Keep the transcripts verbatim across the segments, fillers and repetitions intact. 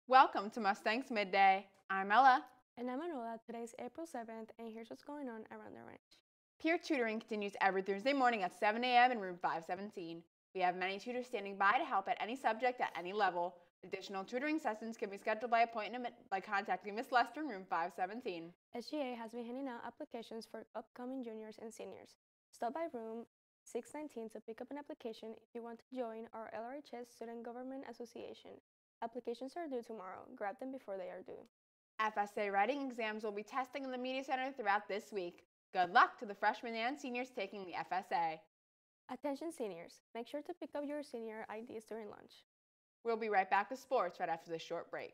Welcome to Mustangs Midday. I'm Ella. And I'm Anola. Today is April seventh, and here's what's going on around the ranch. Peer tutoring continues every Thursday morning at seven A M in room five seventeen. We have many tutors standing by to help at any subject at any level. Additional tutoring sessions can be scheduled by appointment by contacting Miss Lester in room five seventeen. S G A has been handing out applications for upcoming juniors and seniors. Stop by room six nineteen to pick up an application if you want to join our L R H S Student Government Association. Applications are due tomorrow. Grab them before they are due. F S A writing exams will be testing in the Media Center throughout this week. Good luck to the freshmen and seniors taking the F S A. Attention seniors, make sure to pick up your senior I Ds during lunch. We'll be right back to sports right after this short break.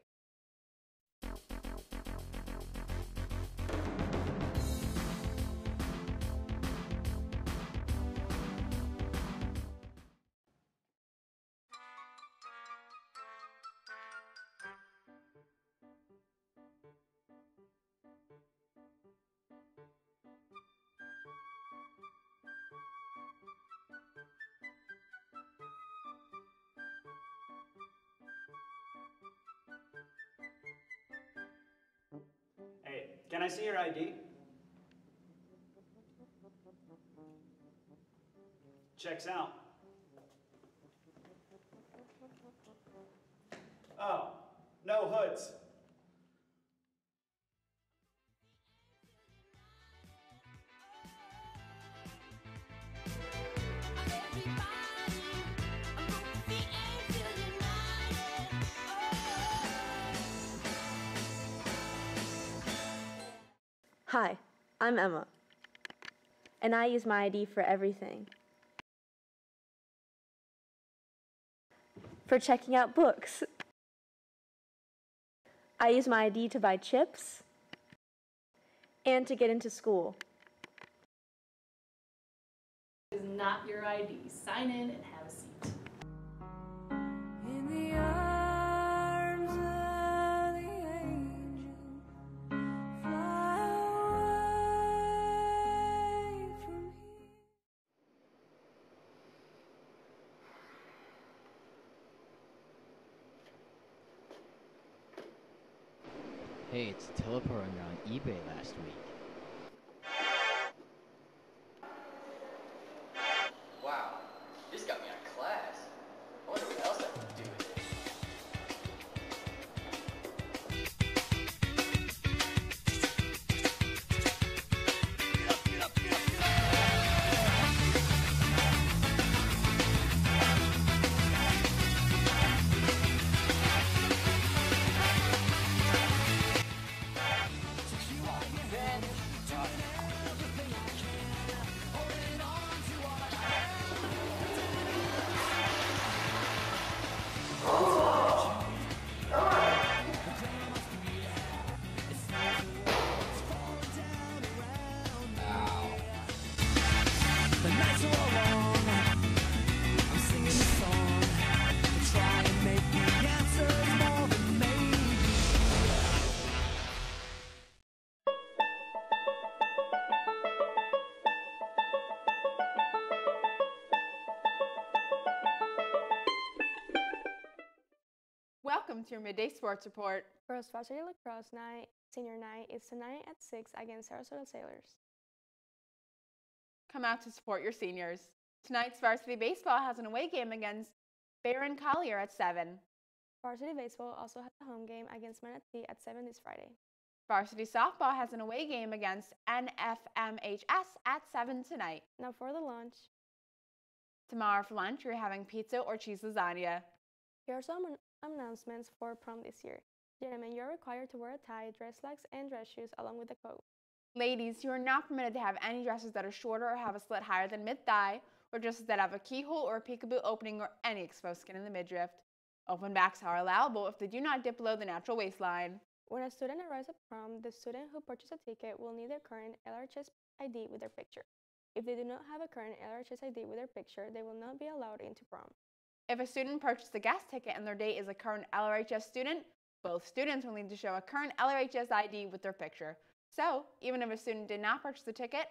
Hey, can I see your I D? Checks out. Oh, no hoods. Hi, I'm Emma, and I use my I D for everything. For checking out books. I use my I D to buy chips and to get into school. Is not your I D. Sign in and have a seat. In the arms of the angel, fly away from here. Hey, it's teleporting on eBay last week. Wow, this got me out of class. I wonder what else I can do with it. The nights are all long. I'm singing this song to try and make the answers more than maybe. Welcome to your Midday Sports Report. Girls varsity lacrosse night, senior night, is tonight at six against Sarasota Sailors. Come out to support your seniors. Tonight's varsity baseball has an away game against Barron Collier at seven. Varsity baseball also has a home game against Manatee at seven this Friday. Varsity softball has an away game against N F M H S at seven tonight. Now for the lunch. Tomorrow for lunch, we're having pizza or cheese lasagna. Here are some an announcements for prom this year. Gentlemen, you are required to wear a tie, dress slacks, and dress shoes along with a coat. Ladies, you are not permitted to have any dresses that are shorter or have a slit higher than mid-thigh, or dresses that have a keyhole or a peekaboo opening or any exposed skin in the midriff. Open backs are allowable if they do not dip below the natural waistline. When a student arrives at prom, the student who purchased a ticket will need their current L R H S I D with their picture. If they do not have a current L R H S I D with their picture, they will not be allowed into prom. If a student purchased a guest ticket and their date is a current L R H S student, both students will need to show a current L R H S I D with their picture. So, even if a student did not purchase the ticket,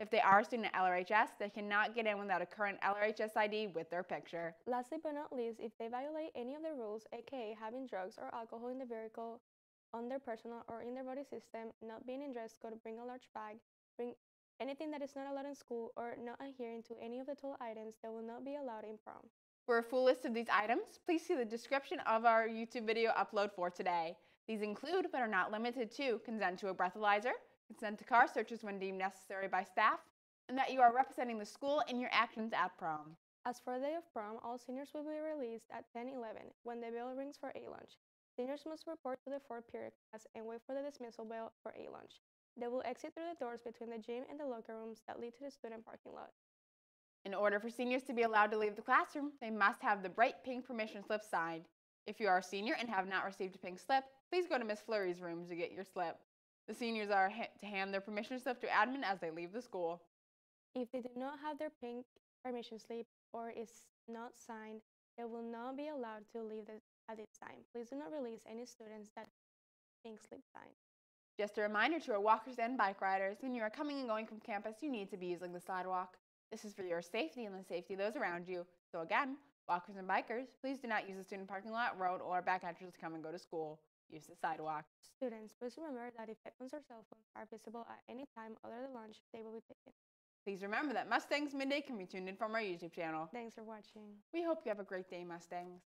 If they are a student at L R H S, they cannot get in without a current L R H S I D with their picture. Lastly but not least, if they violate any of the rules, aka having drugs or alcohol in the vehicle, on their personal or in their body system, not being in dress code, bring a large bag, bring anything that is not allowed in school, or not adhering to any of the told items that will not be allowed in prom. For a full list of these items, please see the description of our YouTube video upload for today. These include, but are not limited to, consent to a breathalyzer, consent to car searches when deemed necessary by staff, and that you are representing the school in your actions at prom. As for the day of prom, all seniors will be released at ten eleven when the bell rings for A lunch. Seniors must report to the fourth period class and wait for the dismissal bell for A lunch. They will exit through the doors between the gym and the locker rooms that lead to the student parking lot. In order for seniors to be allowed to leave the classroom, they must have the bright pink permission slip signed. If you are a senior and have not received a pink slip, please go to Miss Fleury's room to get your slip. The seniors are ha to hand their permission slip to admin as they leave the school. If they do not have their pink permission slip or is not signed, they will not be allowed to leave the, at this time. Please do not release any students that pink slip signed. Just a reminder to our walkers and bike riders, when you are coming and going from campus, you need to be using the sidewalk. This is for your safety and the safety of those around you. So again, walkers and bikers, please do not use the student parking lot, road, or back entrance to come and go to school. Use the sidewalk. Students, please remember that if headphones or cell phones are visible at any time other than lunch, they will be taken. Please remember that Mustangs Midday can be tuned in from our YouTube channel. Thanks for watching. We hope you have a great day, Mustangs.